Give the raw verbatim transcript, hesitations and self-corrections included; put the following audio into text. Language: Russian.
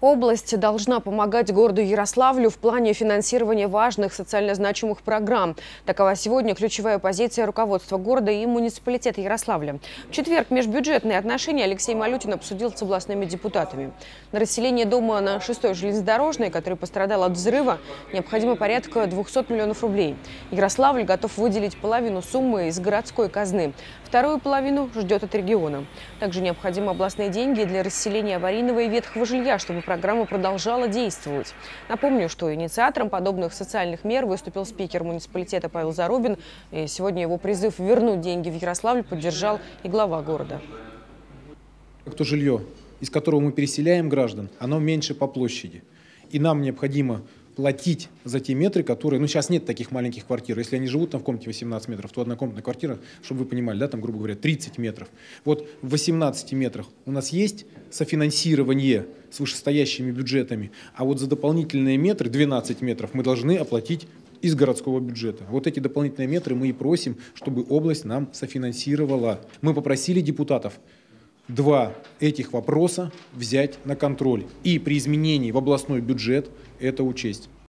Область должна помогать городу Ярославлю в плане финансирования важных социально значимых программ. Такова сегодня ключевая позиция руководства города и муниципалитета Ярославля. В четверг межбюджетные отношения Алексей Малютин обсудил с областными депутатами. На расселение дома на шестой железнодорожной, который пострадал от взрыва, необходимо порядка двухсот миллионов рублей. Ярославль готов выделить половину суммы из городской казны. Вторую половину ждет от региона. Также необходимы областные деньги для расселения аварийного и ветхого жилья, чтобы программа продолжала действовать. Напомню, что инициатором подобных социальных мер выступил спикер муниципалитета Павел Зарубин. И сегодня его призыв вернуть деньги в Ярославль поддержал и глава города. То жилье, из которого мы переселяем граждан, оно меньше по площади. И нам необходимо платить за те метры, которые... Ну, сейчас нет таких маленьких квартир. Если они живут там в комнате восемнадцать метров, то однокомнатная квартира, чтобы вы понимали, да, там, грубо говоря, тридцать метров. Вот в восемнадцати метрах у нас есть софинансирование с вышестоящими бюджетами, а вот за дополнительные метры, двенадцать метров, мы должны оплатить из городского бюджета. Вот эти дополнительные метры мы и просим, чтобы область нам софинансировала. Мы попросили депутатов два этих вопроса взять на контроль и при изменении в областной бюджет это учесть.